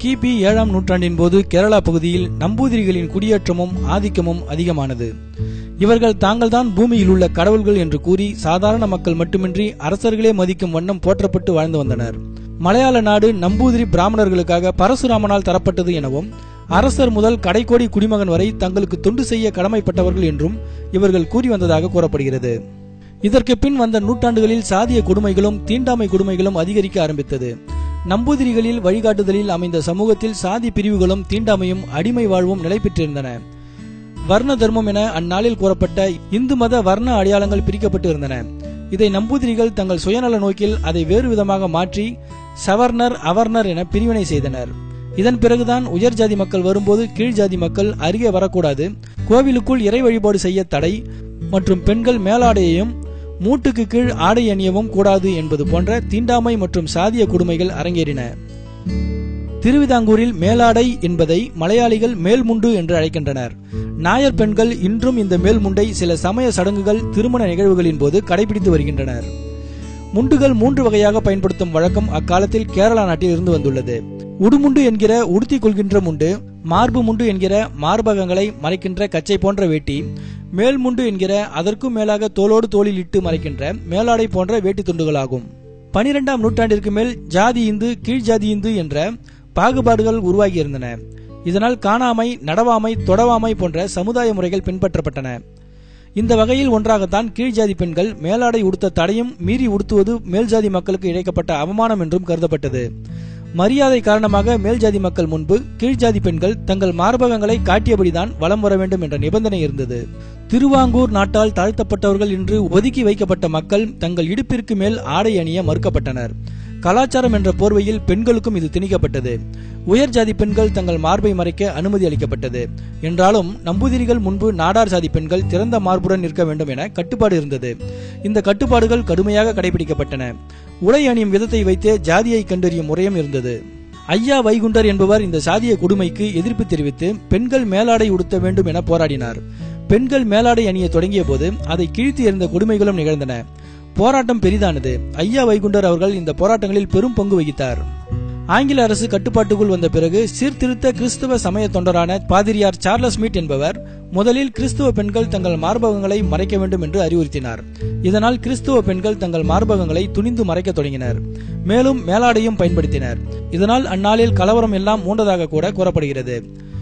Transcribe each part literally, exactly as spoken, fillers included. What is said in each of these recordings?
கிபி ஏழாம் நூற்றாண்டின் போது கேரளா பகுதியில் நம்பூதிரிகளின் குடியேற்றமும் ஆதிக்கமும் அதிகமானது. இவர்கள் தாங்கள்தான் பூமியில் உள்ள கடவுள்கள் என்று கூறி சாதாரண மக்கள் மட்டுமின்றி அரசர்களே மதிக்கும் வண்ணம் போற்றப்பட்டு வாழ்ந்து வந்தனர். மலையாள நாடு நம்பூதிரி பிராமணர்களுக்காக பரசுராமனால் தரப்பட்டது எனவும் அரசர் முதல் கடைக்கோடி குடிமகன் வரை தங்களுக்கு தொண்டு செய்ய கடமைப்பட்டவர்கள் என்றும் இவர்கள் கூறி வந்ததாக கூறப்படுகிறது. இதற்கு பின் வந்த நூற்றாண்டுகளில் சாதிய கொடுமைகளும் தீண்டாமை கொடுமைகளும் அதிகரிக்க ஆரம்பித்தது. நம்பூதிரிகளில் வழிகாட்டுதலில் அமைந்த சமூகத்தில் சாதி பிரிவுகளும் தீண்டாமையும் அடிமை வாழ்வும் நிலை பெற்றிருந்தன. வர்ண தர்மம் என அந்நாளில் கூறப்பட்ட இந்து மத வர்ண அடையாளங்கள் பிரிக்கப்பட்டு இருந்தன. இதை நம்பூதிரிகள் தங்கள் சுயநல நோக்கில் அதை வேறு விதமாக மாற்றி சவர்ணர் அவர்ணர் என பிரிவினை செய்தனர். இதன் பிறகுதான் உயர் ஜாதி மக்கள் வரும்போது கீழ் ஜாதி மக்கள் அருகே வரக்கூடாது, கோவிலுக்குள் இறை வழிபாடு செய்ய தடை மற்றும் பெண்கள் மேலாடையையும் மூட்டுக்கு கீழ் ஆடை அணியவும் கூடாது என்பது போன்ற தீண்டாமை மற்றும் சாதிய கொடுமைகள் அரங்கேறின. திருவிதாங்கூரில் மேலாடை என்பதை மலையாளிகள் மேல்முண்டு என்று அழைக்கின்றனர். நாயர் பெண்கள் இன்றும் இந்த மேல்முண்டை சில சமய சடங்குகள், திருமண நிகழ்வுகளின் போது கடைபிடித்து வருகின்றனர். முண்டுகள் மூன்று வகையாக பயன்படுத்தும் வழக்கம் அக்காலத்தில் கேரளா நாட்டில் இருந்து வந்துள்ளது. உடுமுண்டு என்கிற உடுத்தி கொள்கின்ற முண்டு, மார்பு முண்டு என்கிற மார்பகங்களை மறைக்கின்ற கச்சை போன்ற வேட்டி, மேல்முண்டு என்கிற அதற்கும் மேலாக தோளோடு தோளில் இட்டு மறைக்கின்ற மேலாடை போன்ற வேட்டி துண்டுகளாகும். பனிரெண்டாம் நூற்றாண்டிற்கு மேல் ஜாதி இந்து கீழ் ஜாதி இந்து என்ற பாகுபாடுகள் உருவாகி இருந்தன. இதனால் காணாமை, நடவாமை, தொடவாமை போன்ற சமுதாய முறைகள் பின்பற்றப்பட்டன. இந்த வகையில் ஒன்றாகத்தான் கீழ்ஜாதி பெண்கள் மேலாடை உடுத்த தடையும் மீறி உடுத்துவது மேல்ஜாதி மக்களுக்கு இழைக்கப்பட்ட அவமானம் என்றும் கருதப்பட்டது. மரியாதை காரணமாக மேல்ஜாதி மக்கள் முன்பு கீழ்ஜாதி பெண்கள் தங்கள் மார்பகங்களை காட்டியபடிதான் வலம் வர வேண்டும் என்ற நிபந்தனை இருந்தது. திருவாங்கூர் நாட்டால் தாழ்த்தப்பட்டவர்கள் என்று ஒதுக்கி வைக்கப்பட்ட மக்கள் தங்கள் இடுப்பிற்கு மேல் ஆடை அணிய மறுக்கப்பட்டனர். கலாச்சாரம் என்ற போர்வையில் பெண்களுக்கும் இது திணிக்கப்பட்டது. உயர் ஜாதி பெண்கள் தங்கள் மார்பை மறைக்க அனுமதி அளிக்கப்பட்டது. என்றாலும் நம்பூதிரிகள் முன்பு நாடார் சாதி பெண்கள் திறந்த மார்புடன் நிற்க வேண்டும் என கட்டுப்பாடு இருந்தது. இந்த கட்டுப்பாடுகள் கடுமையாக கடைபிடிக்கப்பட்டன. உடை அணியும் விதத்தை வைத்தே ஜாதியை கண்டறியும் முறையும் இருந்தது. ஐயா வைகுண்டர் என்பவர் இந்த சாதிய கொடுமைக்கு எதிர்ப்பு தெரிவித்து பெண்கள் மேலாடை உடுத்த வேண்டும் என போராடினார். பெண்கள் மேலாடை அணிய தொடங்கிய போது அதை கிழித்து எறிந்த கொடுமைகளும் நிகழ்ந்தன. போராட்டம் பெரிதானது. ஐயா வைகுண்டர் அவர்கள் இந்த போராட்டங்களில் பெரும் பங்கு வகித்தார். ஆங்கில அரசு கட்டுப்பாட்டுக்குள் வந்த பிறகு சீர்திருத்த கிறிஸ்துவ சமய தொண்டரான பாதிரியார் சார்லஸ் மீட் என்பவர் முதலில் கிறிஸ்துவ பெண்கள் தங்கள் மார்பகங்களை மறைக்க வேண்டும் என்று அறிவுறுத்தினார். இதனால் கிறிஸ்துவ பெண்கள் தங்கள் மார்பகங்களை துணிந்து மறைக்க தொடங்கினர். மேலும் மேலாடையும் பயன்படுத்தினர். இதனால் அந்நாளில் கலவரம் எல்லாம் மூண்டதாக கூட கூறப்படுகிறது.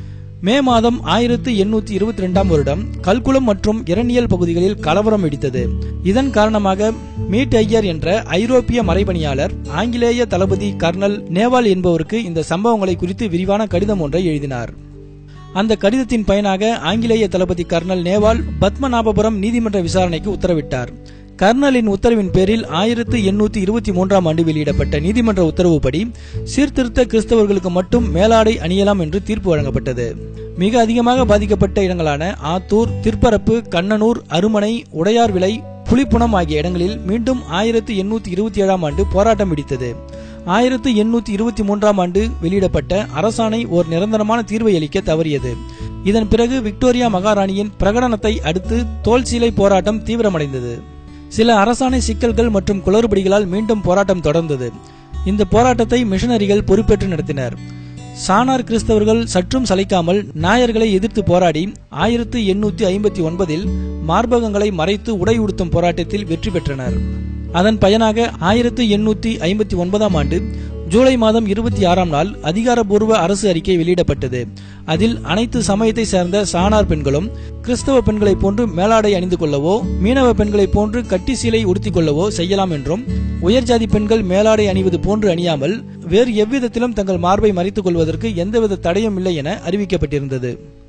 மே மாதம் ஆயிரத்தி எண்ணூத்தி இருபத்தி இரண்டாம் வருடம் கல்குளம் மற்றும் இரணியல் பகுதிகளில் கலவரம் வெடித்தது. இதன் காரணமாக மீட் ஐயர் என்ற ஐரோப்பிய மறைபணியாளர் ஆங்கிலேய தளபதி கர்னல் நேவால் என்பவருக்கு இந்த சம்பவங்களை குறித்து விரிவான கடிதம் ஒன்றை எழுதினார். அந்த கடிதத்தின் பயனாக ஆங்கிலேய தளபதி கர்னல் நேவால் பத்மநாபபுரம் நீதிமன்ற விசாரணைக்கு உத்தரவிட்டார். கர்னலின் உத்தரவின் பேரில் ஆயிரத்தி எண்ணூத்தி இருபத்தி மூன்றாம் ஆண்டு வெளியிடப்பட்ட நீதிமன்ற உத்தரவுப்படி சீர்திருத்த கிறிஸ்தவர்களுக்கு மட்டும் மேலாடை அணியலாம் என்று தீர்ப்பு வழங்கப்பட்டது. மிக அதிகமாக பாதிக்கப்பட்ட இடங்களான ஆத்தூர், திற்பரப்பு, கண்ணனூர், அருமனை, உடையார் விளை, புலிப்புணம் ஆகிய இடங்களில் மீண்டும் ஆயிரத்தி எண்ணூத்தி இருபத்தி ஏழாம் ஆண்டு போராட்டம் வெடித்தது. ஆயிரத்தி எண்ணூத்தி இருபத்தி மூன்றாம் ஆண்டு வெளியிடப்பட்ட அரசாணை ஓர் நிரந்தரமான தீர்வை அளிக்க தவறியது. இதன் பிறகு விக்டோரியா மகாராணியின் பிரகடனத்தை அடுத்து தோல் சீலை போராட்டம் தீவிரமடைந்தது. சில அரசாணை சிக்கல்கள் மற்றும் குளறுபடிகளால் மீண்டும் போராட்டம் தொடர்ந்தது. இந்த போராட்டத்தை மிஷனரிகள் பொறுப்பேற்று நடத்தினர். சானார் கிறிஸ்தவர்கள் சற்றும் சளைக்காமல் நாயர்களை எதிர்த்து போராடி ஆயிரத்தி எண்ணூத்தி ஐம்பத்தி ஒன்பதில் மார்பகங்களை மறைத்து உடை உடுத்தும் போராட்டத்தில் வெற்றி பெற்றனர். அதன் பயனாக ஆயிரத்தி எண்ணூத்தி ஐம்பத்தி ஒன்பதாம் ஆண்டு ஜூலை மாதம் இருபத்தி ஆறாம் நாள் அதிகாரப்பூர்வ அரசு அறிக்கை வெளியிடப்பட்டது. அதில் அனைத்து சமயத்தை சேர்ந்த சானார் பெண்களும் கிறிஸ்தவ பெண்களை போன்று மேலாடை அணிந்து கொள்ளவோ மீனவ பெண்களை போன்று கட்டி சீலை உடுத்திக் கொள்ளவோ செய்யலாம் என்றும், உயர்ஜாதி பெண்கள் மேலாடை அணிவது போன்று அணியாமல் வேறு எவ்விதத்திலும் தங்கள் மார்பை மறைத்துக் கொள்வதற்கு எந்தவித தடையும் இல்லை என அறிவிக்கப்பட்டிருந்தது.